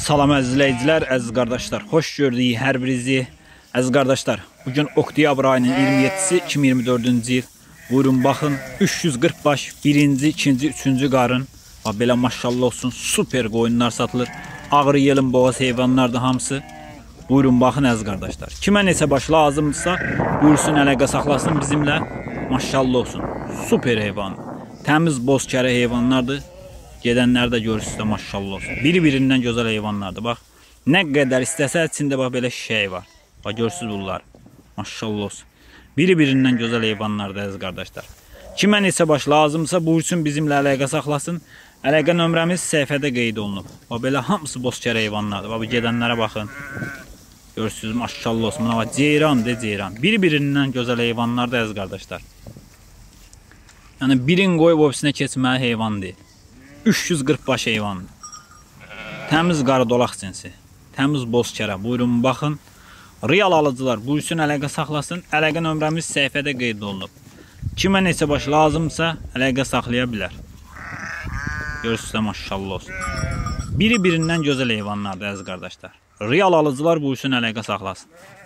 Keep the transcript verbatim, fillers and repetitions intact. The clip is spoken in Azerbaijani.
Salam əziz izləyicilər, əziz qardaşlar. Xoş gördük hər birinizi. Əziz qardaşlar, bugün oktyabr ayının iyirmi yeddisi iki min iyirmi dördüncü il. Buyurun baxın, üç yüz qırx baş birinci, ikinci, üçüncü qarın. Bax belə maşallah olsun, super qoyunlar satılır. Ağrı yelin boğaz heyvanlardır hamısı. Buyurun baxın əziz qardaşlar. Kimə neçə baş lazımdırsa, buyursun əlaqə saxlasın bizimlə. Maşallah olsun, super heyvan. Təmiz bozkərə heyvanlardır. Gedənlər də görürsünüz də maşallah olsun. Biri-birindən gözəl heyvanlardır. Bax, nə qədər istəsə içində bax belə şişək var. Bax görürsünüz bunlar. Maşallah olsun. Biri-birindən gözəl heyvanlardır əziz qardaşlar. Kimə neçə baş lazımsa buyursun bizimlə əlaqə saxlasın. Əlaqə nömrəmiz səhifədə qeyd olunub. Bax belə hamısı bozkərə heyvanlardır. Bax gedənlərə baxın. Görürsünüz maşallah olsun. Buna bax ceyran de ceyran. Biri-birindən gözəl heyvanlardır əziz qardaşlar. Yəni birin qoyub ofisinə keçməli heyvan deyil. üç yüz qırx baş heyvan. Təmiz qarı dolaq cinsi. Təmiz bozkərə. Buyurun baxın. Real alıcılar buyursun əlaqə saxlasın. Əlaqə nömrəmiz səhifədə qeyd olunub. Kimə neçə baş lazımsa əlaqə saxlaya bilər. Görürsünüz də maşallah olsun. Biri-birindən gözəl heyvanlardır əziz qardaşlar. Real alıcılar buyursun əlaqə saxlasın.